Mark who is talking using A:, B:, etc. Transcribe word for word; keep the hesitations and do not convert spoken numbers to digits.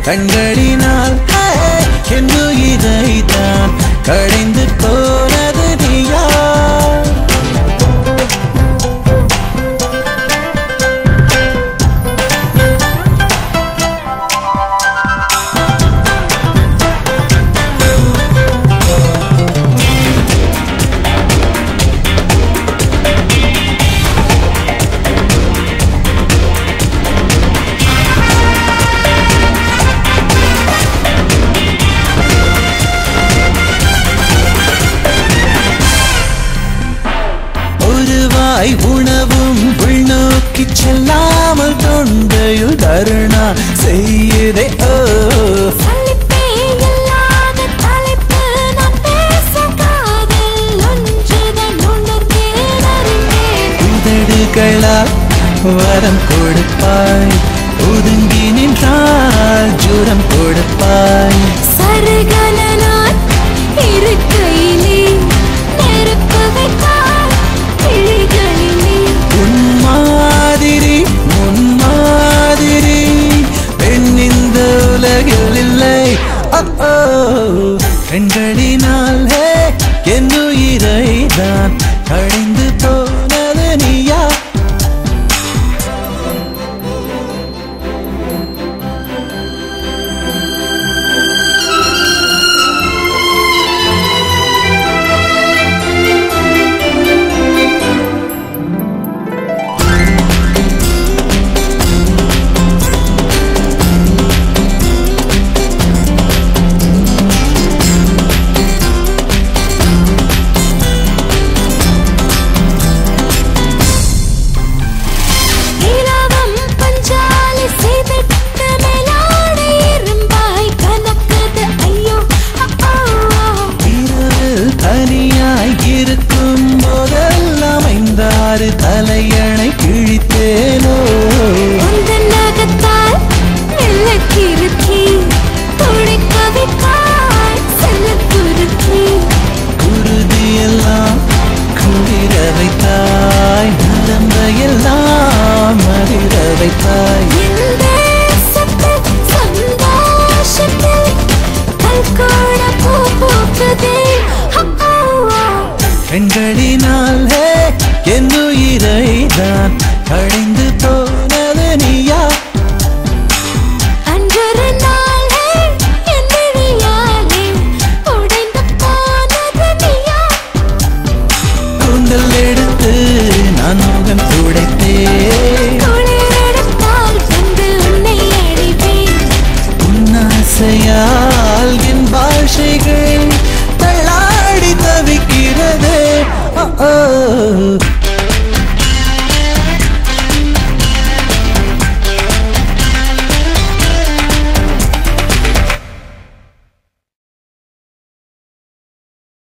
A: கண்களினால் என் உயிரைதான் கடைந்து போனது நீயா உணவும் உள்நோக்கி செல்லாமல் தொண்டையில் தருணா செய்யுதே ஓ உதடுகளால் வரம் கொடுப்பாய் ஒதுங்கி நின்றால் ஜுரம் கொடுப்பாய்
B: சருகலனாய் இருக்கையிலே நெருப்பு வைத்தாய்
A: உன்மாதிரி முன்மாதிரி பெண் இந்த உலகில் இல்லை கண்களினால் என் உயிரைதான் கழிந்து போனது நீயா தலையணை கிழித்தேனோ
B: நகத்தால் மெல்ல கிறுக்கி துடிக்க வைத்தாய் செல்ல துருக்கி
A: குருதியெல்லாம் குளிர வைத்தாய் நரம்பையெல்லாம் மறிர வைத்தாய்
B: சந்தோஷத்தில் கல்கோட பூ பூக்குதே
A: கண்களினால் என் உயிரைதான் கழிந்து போனது நீயா
B: அன்றொரு நாளே என் விழியாலே உடைந்து போனது நீயா
A: கூந்தல் எடுத்து நான் முகம் துடைத்தேன்
B: குளிரெடுத்தால் வந்து உன்னை அழிப்பேன்
A: உன்னாசையால் என் பாஷைகள் தள்ளாடி தவிக்கிறதே. Oh, oh.